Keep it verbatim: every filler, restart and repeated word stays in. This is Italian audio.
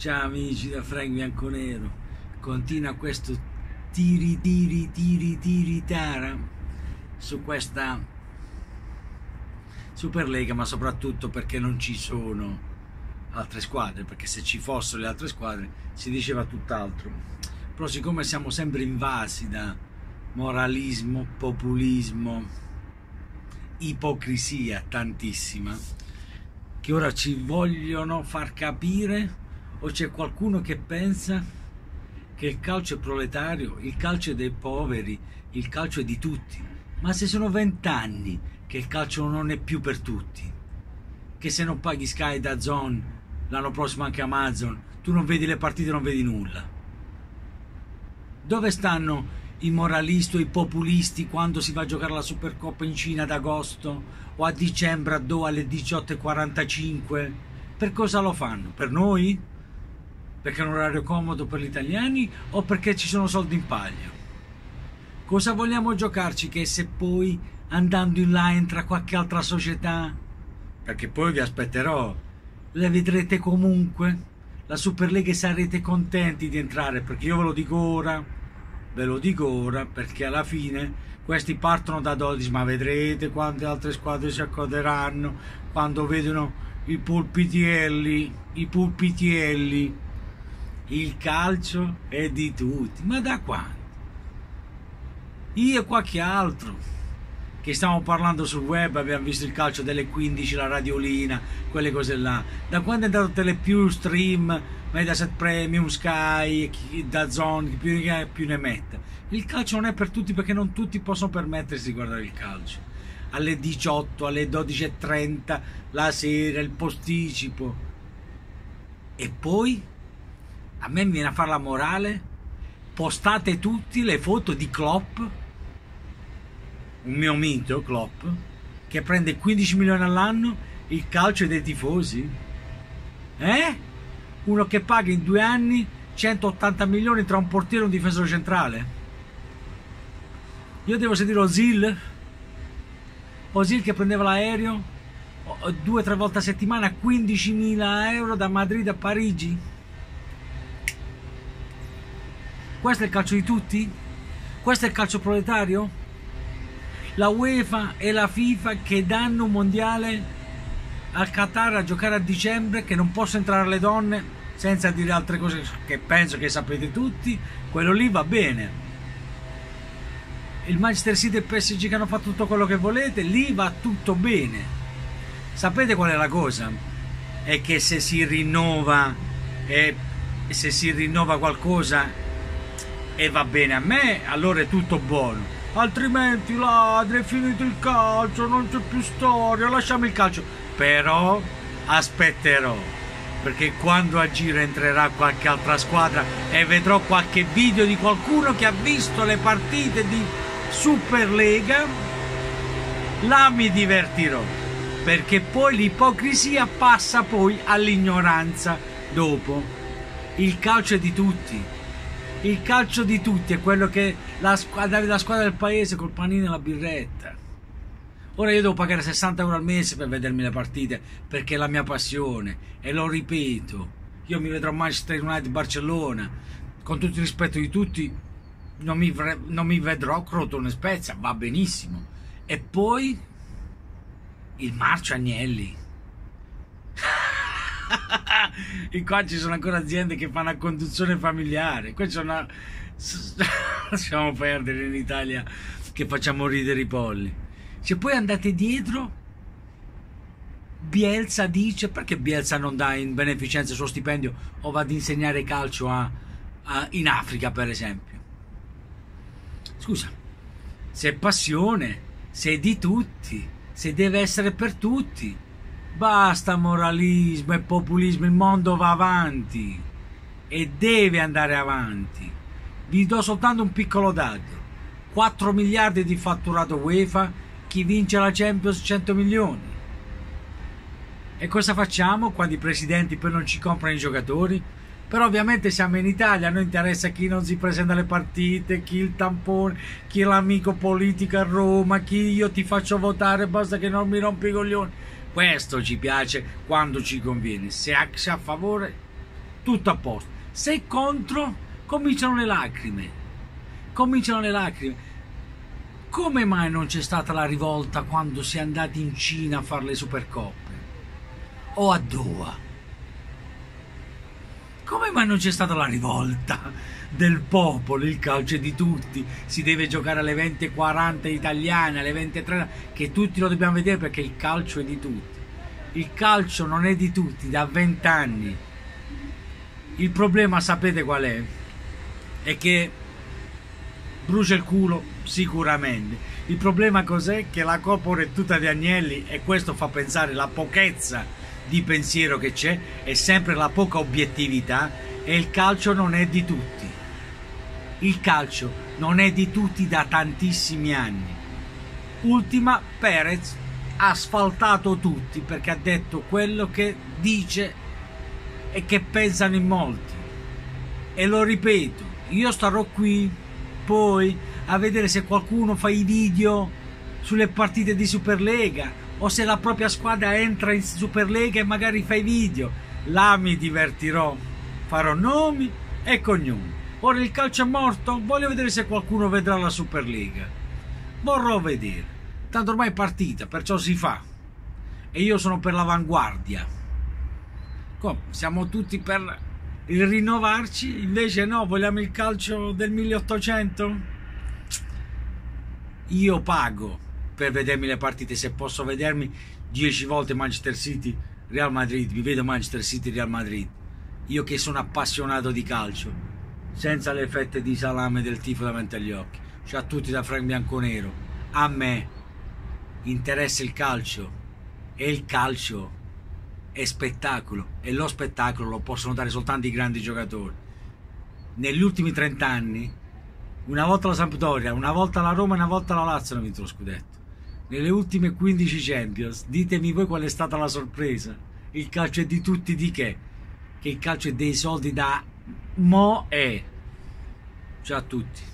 Ciao amici da Frank Bianconero. Continua questo tiri tiri tiri tiri tara su questa Superlega, ma soprattutto perché non ci sono altre squadre, perché se ci fossero le altre squadre si diceva tutt'altro. Però siccome siamo sempre invasi da moralismo, populismo, ipocrisia tantissima, che ora ci vogliono far capire, o c'è qualcuno che pensa che il calcio è proletario, il calcio è dei poveri, il calcio è di tutti. Ma se sono vent'anni che il calcio non è più per tutti, che se non paghi Sky, DAZN, l'anno prossimo anche Amazon, tu non vedi le partite, non vedi nulla. Dove stanno i moralisti o i populisti quando si va a giocare la Supercoppa in Cina ad agosto o a dicembre a Doha alle diciotto e quarantacinque? Per cosa lo fanno? Per noi? Perché è un orario comodo per gli italiani o perché ci sono soldi in palio? Cosa vogliamo giocarci che se poi andando in là entra qualche altra società? Perché poi vi aspetterò, le vedrete comunque, la Superlega, e sarete contenti di entrare, perché io ve lo dico ora, ve lo dico ora, perché alla fine questi partono da dodici, ma vedrete quante altre squadre si accoderanno quando vedono i pulpitielli, i pulpitielli. Il calcio è di tutti, ma da quando? Io e qualche altro che stiamo parlando sul web abbiamo visto il calcio delle quindici, la radiolina, quelle cose là. Da quando è andato Telepiù, Stream, Mediaset Premium, Sky, DAZN, chi più, chi più ne metta. Il calcio non è per tutti, perché non tutti possono permettersi di guardare il calcio alle diciotto, alle dodici e trenta la sera, il posticipo. E poi a me mi viene a fare la morale: postate tutti le foto di Klopp, un mio mito, Klopp, che prende quindici milioni all'anno, il calcio dei tifosi. Eh? Uno che paga in due anni centottanta milioni tra un portiere e un difensore centrale. Io devo sentire Ozil, Ozil che prendeva l'aereo due o tre volte a settimana, quindicimila euro da Madrid a Parigi. Questo è il calcio di tutti? Questo è il calcio proletario? La UEFA e la FIFA che danno un mondiale al Qatar a giocare a dicembre, che non possono entrare le donne, senza dire altre cose che penso che sapete tutti, quello lì va bene. Il Manchester City e il P S G che hanno fatto tutto quello che volete, lì va tutto bene. Sapete qual è la cosa? È che se si rinnova e se si rinnova qualcosa e va bene a me, allora è tutto buono. Altrimenti ladri, è finito il calcio, non c'è più storia, lasciamo il calcio. Però aspetterò, perché quando a giro entrerà qualche altra squadra e vedrò qualche video di qualcuno che ha visto le partite di Superlega, là mi divertirò, perché poi l'ipocrisia passa poi all'ignoranza dopo. Il calcio è di tutti. Il calcio di tutti è quello che la squadra, la squadra del paese col panino e la birretta. Ora io devo pagare sessanta euro al mese per vedermi le partite, perché è la mia passione, e lo ripeto, io mi vedrò Manchester United, Barcellona, con tutto il rispetto di tutti, non mi, non mi vedrò Crotone Spezia, va benissimo. E poi il Marcio Agnelli. E qua ci sono ancora aziende che fanno a conduzione familiare. Qua c'è una... lasciamo perdere in Italia che facciamo ridere i polli. Se poi andate dietro, Bielsa dice: perché Bielsa non dà in beneficenza il suo stipendio o va ad insegnare calcio a, a, in Africa, per esempio? Scusa, se è passione, se è di tutti, se deve essere per tutti, basta moralismo e populismo. Il mondo va avanti e deve andare avanti. Vi do soltanto un piccolo dato: quattro miliardi di fatturato UEFA, chi vince la Champions cento milioni. E cosa facciamo quando i presidenti poi non ci comprano i giocatori? Però ovviamente siamo in Italia, a noi interessa chi non si presenta alle partite, chi il tampone, chi è l'amico politico a Roma, chi io ti faccio votare, basta che non mi rompi i coglioni. Questo ci piace quando ci conviene. Se è a favore tutto a posto. Se è contro, cominciano le lacrime. Cominciano le lacrime. Come mai non c'è stata la rivolta quando si è andati in Cina a fare le Supercoppe? O a Doha? Come mai non c'è stata la rivolta del popolo? Il calcio è di tutti, si deve giocare alle venti e quaranta italiane, alle venti e trenta, che tutti lo dobbiamo vedere perché il calcio è di tutti. Il calcio non è di tutti da vent'anni. Il problema sapete qual è? È che brucia il culo sicuramente. Il problema cos'è? Che la colpa è tutta di Agnelli, e questo fa pensare la pochezza di pensiero che c'è, è sempre la poca obiettività, e il calcio non è di tutti. Il calcio non è di tutti da tantissimi anni. Ultima, Perez ha asfaltato tutti perché ha detto quello che dice e che pensano in molti. E lo ripeto, io starò qui poi a vedere se qualcuno fa i video sulle partite di Superlega, o se la propria squadra entra in Superlega e magari fa i video. Là mi divertirò, farò nomi e cognomi. Ora il calcio è morto, voglio vedere se qualcuno vedrà la Superlega. Vorrò vedere. Tanto ormai è partita, perciò si fa. E io sono per l'avanguardia. Come? Siamo tutti per il rinnovarci, invece no, vogliamo il calcio del milleottocento? Io pago per vedermi le partite, se posso vedermi dieci volte Manchester City Real Madrid, mi vedo Manchester City Real Madrid. Io che sono appassionato di calcio, senza le fette di salame del tifo davanti agli occhi, cioè a tutti da Frank Bianconero. A me interessa il calcio, e il calcio è spettacolo, e lo spettacolo lo possono dare soltanto i grandi giocatori. Negli ultimi trent'anni, una volta la Sampdoria, una volta la Roma e una volta la Lazio hanno vinto lo scudetto. Nelle ultime quindici Champions, ditemi voi qual è stata la sorpresa. Il calcio è di tutti, di che? Che il calcio è dei soldi da mo' e. Ciao a tutti.